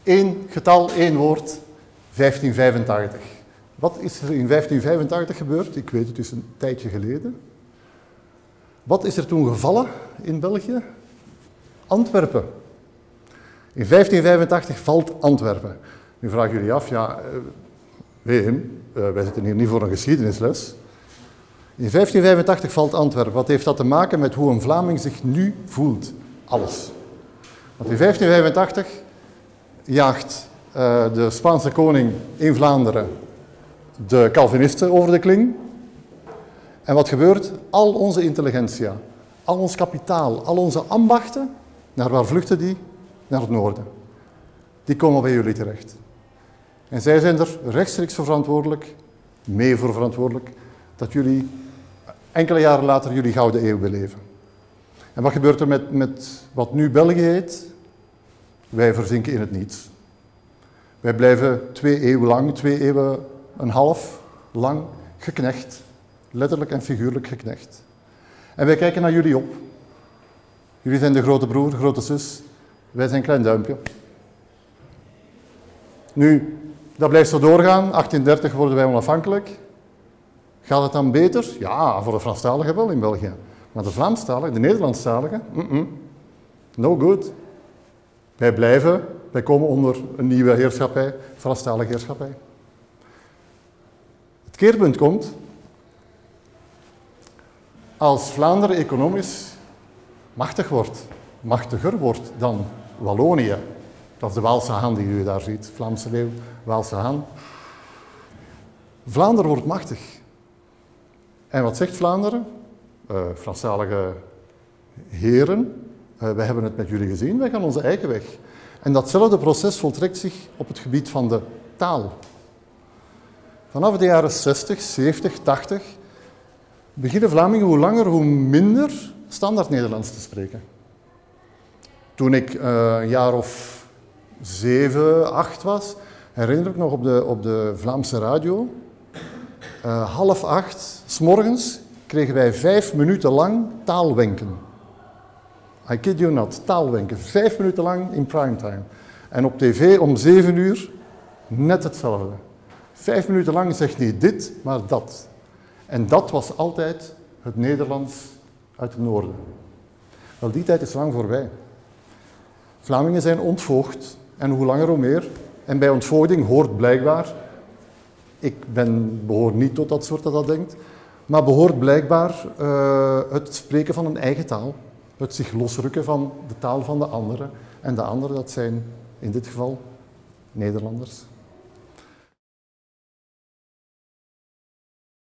één getal, één woord, 1585. Wat is er in 1585 gebeurd? Ik weet, het is een tijdje geleden. Wat is er toen gevallen in België? Antwerpen. In 1585 valt Antwerpen. Nu vragen jullie af, ja, wij zitten hier niet voor een geschiedenisles. In 1585 valt Antwerpen. Wat heeft dat te maken met hoe een Vlaming zich nu voelt? Alles. Want in 1585 jaagt de Spaanse koning in Vlaanderen de Calvinisten over de kling. En wat gebeurt? Al onze intelligentsia, al ons kapitaal, al onze ambachten, naar waar vluchten die? Naar het noorden. Die komen bij jullie terecht. En zij zijn er rechtstreeks voor verantwoordelijk, mee voor verantwoordelijk, dat jullie enkele jaren later jullie gouden eeuw beleven. En wat gebeurt er met wat nu België heet? Wij verzinken in het niets. Wij blijven 2 eeuwen lang, 2 eeuwen en half lang geknecht. Letterlijk en figuurlijk geknecht. En wij kijken naar jullie op. Jullie zijn de grote broer, de grote zus. Wij zijn een klein duimpje. Nu, dat blijft zo doorgaan. 1830 worden wij onafhankelijk. Gaat het dan beter? Ja, voor de Franstaligen wel in België. Maar de Vlaamstaligen, de Nederlandstaligen, no good. Wij komen onder een nieuwe heerschappij, Franstalige heerschappij. Het keerpunt komt als Vlaanderen economisch machtiger wordt dan Wallonië. Dat is de Waalse haan die u daar ziet, Vlaamse leeuw, Waalse haan. Vlaanderen wordt machtig. En wat zegt Vlaanderen? Franstalige heren, wij hebben het met jullie gezien, wij gaan onze eigen weg. En datzelfde proces voltrekt zich op het gebied van de taal. Vanaf de jaren 60, 70, 80 beginnen Vlamingen hoe langer hoe minder standaard Nederlands te spreken. Toen ik een jaar of 7, 8 was, herinner ik nog op de Vlaamse radio, 7:30 's morgens kregen wij 5 minuten lang taalwenken. I kid you not, taalwenken. 5 minuten lang in primetime. En op tv om 7 uur net hetzelfde. 5 minuten lang zegt niet dit, maar dat. En dat was altijd het Nederlands uit het noorden. Wel, die tijd is lang voorbij. Vlamingen zijn ontvoogd. En hoe langer hoe meer. En bij ontvoogding hoort blijkbaar, ik behoor niet tot dat soort dat denkt, maar behoort blijkbaar het spreken van een eigen taal. Het zich losrukken van de taal van de anderen. En de anderen, dat zijn in dit geval Nederlanders.